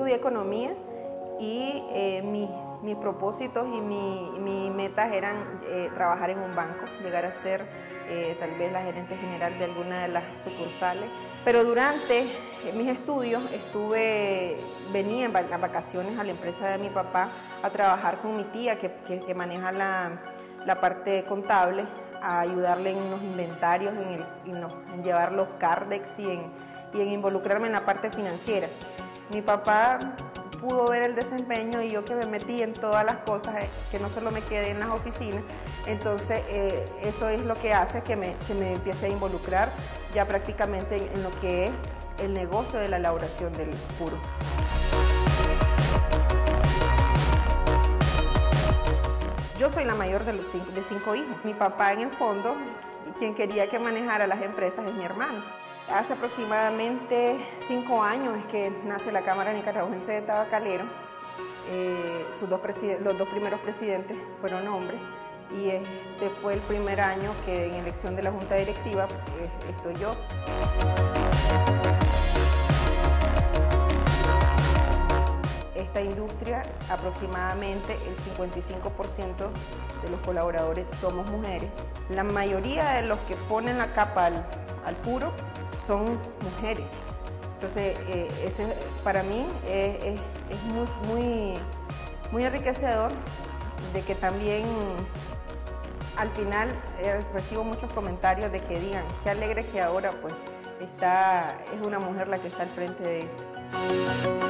estudié economía y mis propósitos y mis metas eran trabajar en un banco, llegar a ser tal vez la gerente general de alguna de las sucursales. Pero durante mis estudios venía en vacaciones a la empresa de mi papá a trabajar con mi tía que maneja la parte contable, a ayudarle en los inventarios, en llevar los CARDEX y en involucrarme en la parte financiera. Mi papá pudo ver el desempeño y yo que me metí en todas las cosas, que no solo me quedé en las oficinas, entonces eso es lo que hace que me empiece a involucrar ya prácticamente en lo que es el negocio de la elaboración del puro. Yo soy la mayor de cinco hijos. Mi papá, en el fondo, quien quería que manejara las empresas es mi hermano. Hace aproximadamente 5 años es que nace la Cámara Nicaragüense de Tabacalero. Los dos primeros presidentes fueron hombres y este fue el primer año que en elección de la Junta Directiva estoy yo. Esta industria, aproximadamente el 55% de los colaboradores somos mujeres. La mayoría de los que ponen la capa al puro son mujeres. Entonces, para mí es muy enriquecedor de que también al final recibo muchos comentarios de que digan qué alegre que ahora pues es una mujer la que está al frente de esto.